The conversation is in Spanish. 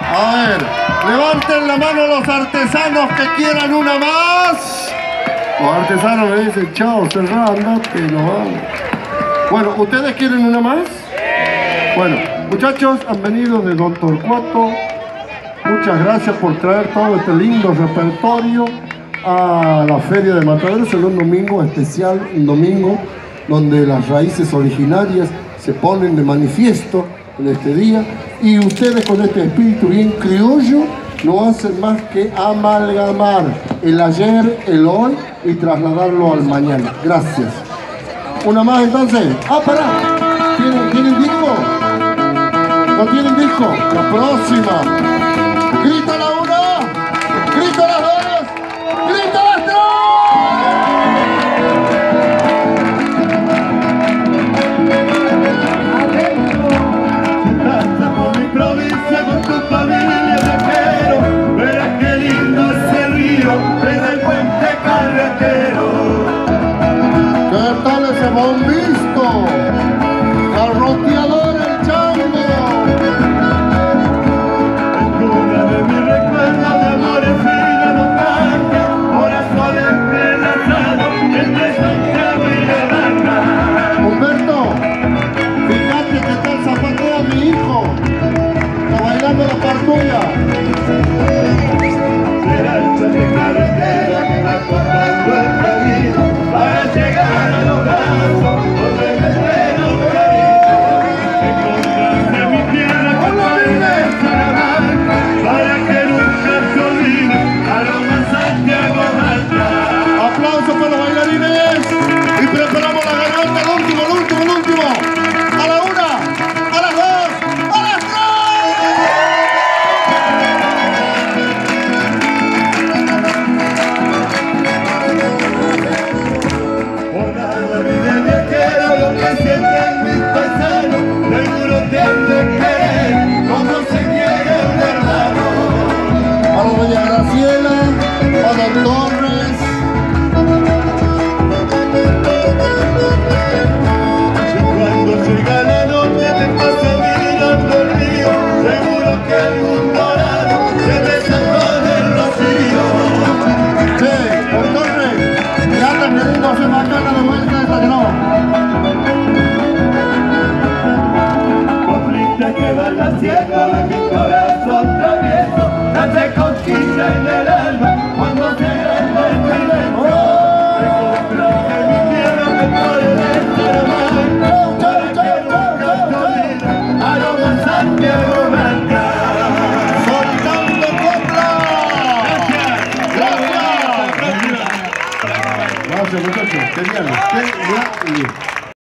A ver, levanten la mano los artesanos que quieran una más. Los artesanos me dicen, chao, cerrá, andate, nos vamos. Bueno, ¿ustedes quieren una más? Bueno, muchachos, han venido de Don Torcuato. Muchas gracias por traer todo este lindo repertorio a la Feria de Mataderos en un domingo especial, un domingo donde las raíces originarias se ponen de manifiesto en este día, y ustedes con este espíritu bien criollo no hacen más que amalgamar el ayer, el hoy y trasladarlo al mañana. Gracias. Una más entonces. Ah, pará. ¿Tienen disco? ¿No tienen disco? La próxima. Grita la una, grita las dos, grita las tres. Pasa por mi provincia con tu familia, viajero. Verás qué lindo es el río desde el puente carretero. ¿Qué tal ese bombisto? Garroteador el chango. Es cuna de mi recuerdo de amores y de nostalgia. Corazón entrelazado entre Santiago y la Blanca. Humberto, fíjate que está el zapateo a mi hijo. Está bailando la partulla. Será el puente carretera que va cortando el camino para llegar a los brazos donde me espera un cariño. Encontrarse en mi tierra con la belleza de la barca para que nunca se olvide aroma Santiago Alta. Aplausos para los bailarines. Y preparamos la garganta, el último. A la una, a las dos, a las tres. Por nada vive viajero lo que sienten mis paisanos, seguro te han de querer como se quiere un hermano. A los doña Graciela, a Don Torres. Y cuando llega la noche te pasa mirando el río, seguro que algún dorado se te sacó del rocío. Sí, Don Torres, ya te queriendo hacer bacana de vuelta esta que no. Conflictos que van naciendo de mi corazón travieso, nace conquista en el alma cuando se agranda el silencio. Recuerda que mi tierra me puede desarmar, para que nunca se olvide aroma Santiago Blanca. Soltando copla. Gracias muchachos, genial.